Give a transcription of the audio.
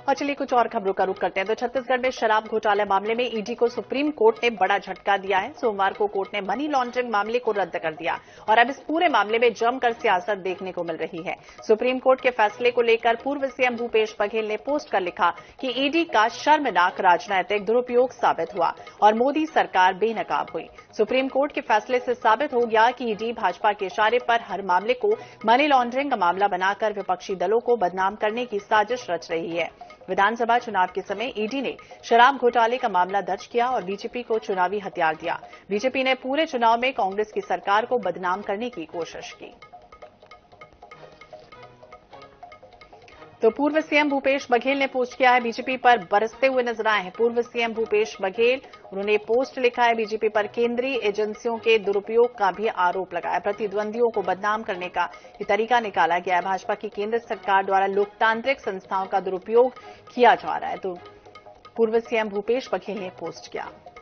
और चलिए कुछ और खबरों का रुख करते हैं। तो छत्तीसगढ़ में शराब घोटाला मामले में ईडी को सुप्रीम कोर्ट ने बड़ा झटका दिया है। सोमवार को कोर्ट ने मनी लॉन्ड्रिंग मामले को रद्द कर दिया और अब इस पूरे मामले में जमकर सियासत देखने को मिल रही है। सुप्रीम कोर्ट के फैसले को लेकर पूर्व सीएम भूपेश बघेल ने पोस्ट कर लिखा कि ईडी का शर्मनाक राजनीतिक दुरुपयोग साबित हुआ और मोदी सरकार बेनकाब हुई। सुप्रीम कोर्ट के फैसले से साबित हो गया कि ईडी भाजपा के इशारे पर हर मामले को मनी लॉन्ड्रिंग का मामला बनाकर विपक्षी दलों को बदनाम करने की साजिश रच रही है। विधानसभा चुनाव के समय ईडी ने शराब घोटाले का मामला दर्ज किया और बीजेपी को चुनावी हथियार दिया। बीजेपी ने पूरे चुनाव में कांग्रेस की सरकार को बदनाम करने की कोशिश की। तो पूर्व सीएम भूपेश बघेल ने पोस्ट किया है, बीजेपी पर बरसते हुए नजर आए हैं पूर्व सीएम भूपेश बघेल। उन्होंने पोस्ट लिखा है, बीजेपी पर केंद्रीय एजेंसियों के दुरुपयोग का भी आरोप लगाया। प्रतिद्वंदियों को बदनाम करने का ये तरीका निकाला गया है। भाजपा की केंद्र सरकार द्वारा लोकतांत्रिक संस्थाओं का दुरुपयोग किया जा रहा है। तो पूर्व सीएम भूपेश बघेल ने पोस्ट किया।